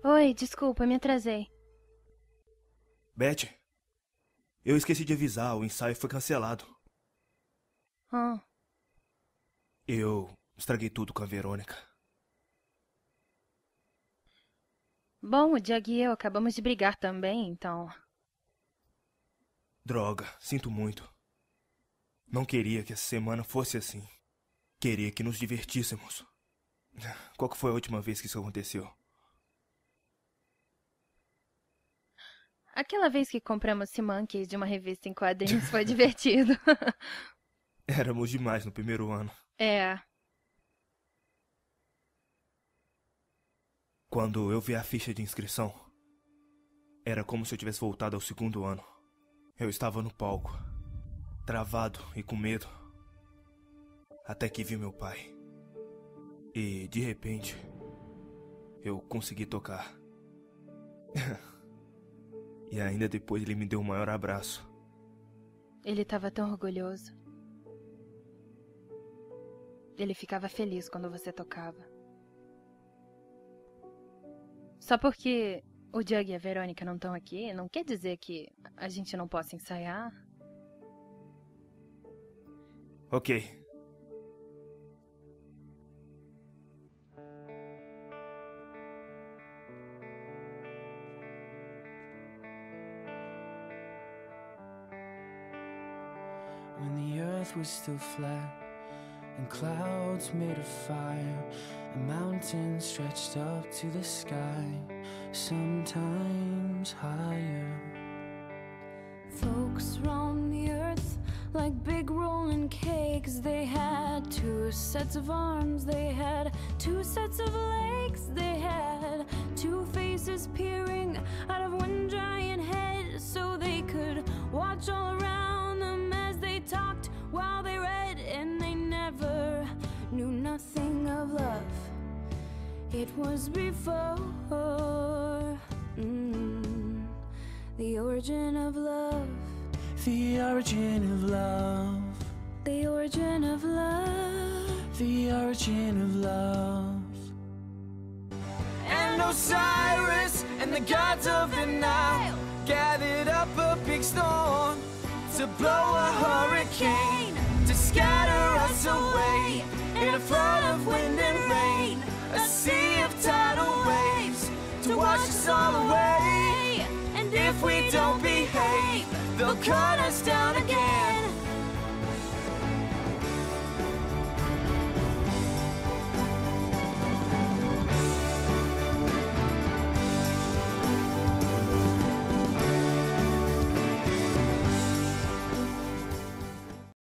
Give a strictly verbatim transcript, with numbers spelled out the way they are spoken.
Oi, desculpa, me atrasei. Beth, eu esqueci de avisar, o ensaio foi cancelado. Ah. Eu estraguei tudo com a Verônica. Bom, o Doug e eu acabamos de brigar também, então... Droga, sinto muito. Não queria que essa semana fosse assim. Queria que nos divertíssemos. Qual que foi a última vez que isso aconteceu? Aquela vez que compramos Simankeys de uma revista em quadrinhos foi divertido. Éramos demais no primeiro ano. É. Quando eu vi a ficha de inscrição, era como se eu tivesse voltado ao segundo ano. Eu estava no palco, travado e com medo, até que vi meu pai. E, de repente, eu consegui tocar. E ainda depois ele me deu o maior abraço. Ele estava tão orgulhoso. Ele ficava feliz quando você tocava. Só porque o Doug e a Verônica não estão aqui, não quer dizer que a gente não possa ensaiar. Ok. When the earth was still flat and clouds made of fire, a mountain stretched up to the sky, sometimes higher. Folks roamed the earth like big rolling cakes. They had two sets of arms, they had two sets of legs, they had two faces peering out of one giant head, so they could watch all around them as they talked while they read, and they never knew nothing of love. It was before mm, the origin of love. The origin of love. The origin of love. The origin of love. And Osiris and the gods of the Nile gathered up a big storm to blow a hurricane, to scatter us away in a flood of wind and rain, a sea of tidal waves to wash us all away. And if we don't behave, they'll cut us down again.